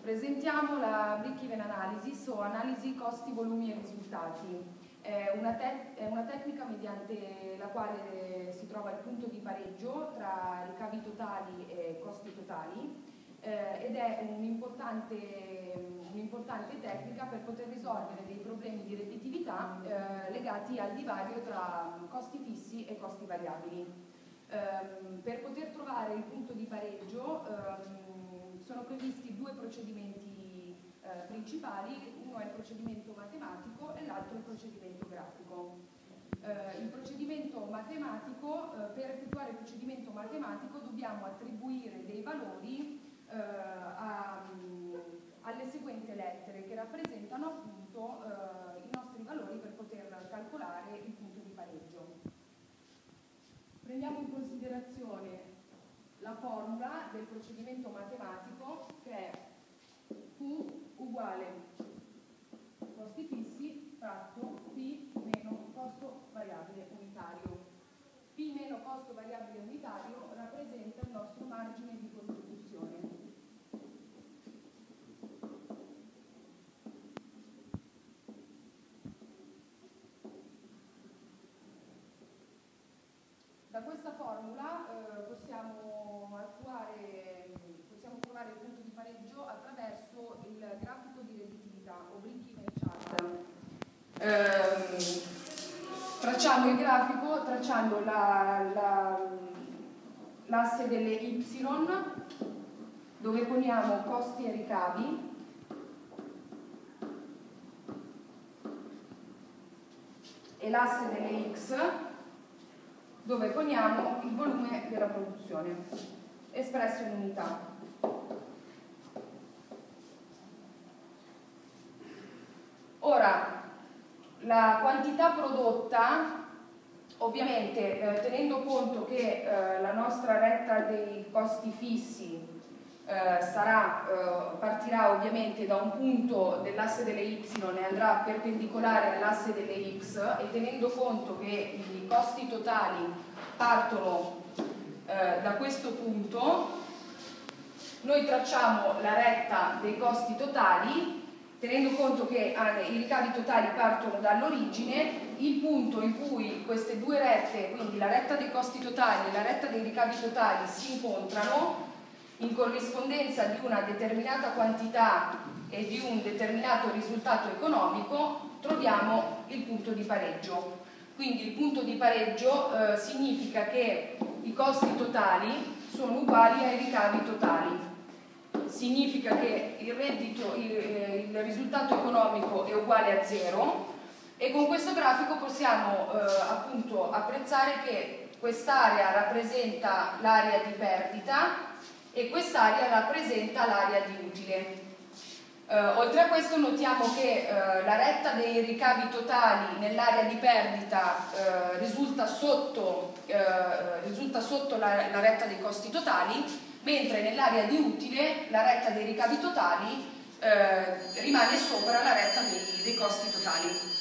Presentiamo la break-even analysis o analisi costi, volumi e risultati. È una tecnica mediante la quale si trova il punto di pareggio tra ricavi totali e costi totali ed è un'importante tecnica per poter risolvere dei problemi di redditività legati al divario tra costi fissi e costi variabili. Per poter trovare il punto di pareggio sono previsti due procedimenti principali, uno è il procedimento matematico e l'altro il procedimento grafico. Il procedimento matematico, per effettuare il procedimento matematico dobbiamo attribuire dei valori alle seguenti lettere che rappresentano appunto i nostri valori per poter calcolare il punto di pareggio. Prendiamo in considerazione la formula del procedimento matematico, che è Q uguale costi fissi fratto P meno costo variabile unitario. P meno costo variabile unitario rappresenta il nostro margine di contribuzione. Da questa formula possiamo trovare il punto di pareggio attraverso il grafico di redditività o break-even chart. Tracciamo il grafico tracciando l'asse delle Y, dove poniamo costi e ricavi, e l'asse delle X, dove poniamo il volume della produzione, espresso in unità. Ora, la quantità prodotta, ovviamente tenendo conto che la nostra retta dei costi fissi partirà ovviamente da un punto dell'asse delle Y e andrà perpendicolare all'asse delle X, e tenendo conto che i costi totali partono da questo punto, noi tracciamo la retta dei costi totali, tenendo conto che i ricavi totali partono dall'origine. Il punto in cui queste due rette, quindi la retta dei costi totali e la retta dei ricavi totali, si incontrano in corrispondenza di una determinata quantità e di un determinato risultato economico, troviamo il punto di pareggio. Quindi il punto di pareggio significa che i costi totali sono uguali ai ricavi totali. Significa che il risultato economico è uguale a 0, e con questo grafico possiamo appunto apprezzare che quest'area rappresenta l'area di perdita e quest'area rappresenta l'area di utile. Oltre a questo notiamo che la retta dei ricavi totali nell'area di perdita risulta sotto la retta dei costi totali, mentre nell'area di utile la retta dei ricavi totali rimane sopra la retta dei costi totali.